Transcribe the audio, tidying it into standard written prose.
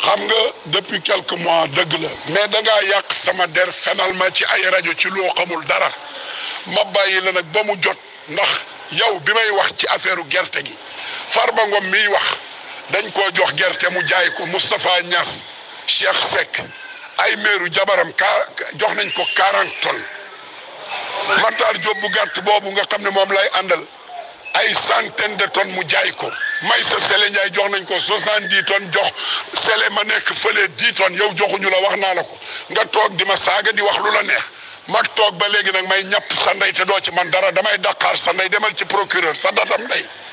xam nga depuis quelques mois dëgg la mais da ngaa yàq sama der fenal ma ci ay rajo ci loo xamul dara ma bàyyi la nag ba mu jot ndax yow bi may wax ci affaire gerte gi Farba Ngom miy wax dañ koo jox gerte mu jaay ko Moustapha Niass Cheikh Seck ay meeru jabaram jox nañ ko 40 tonnes Matar Diop bu gàtt boobu nga xam ne moom lay àndal ay centaine de tonnes mu jaay ko Maysa Sele Ndiaye jox nañ ko 70 tonnes jox Sele ma nekk fële 10 tonnes yow joxuñu la wax naa la ko nga toog di ma saaga di wax lu la neex mag toog ba léegi nag may ñàpp sa ndey te doo ci man dara damay Dakar sa ndey demal ci procureur sa datam ndey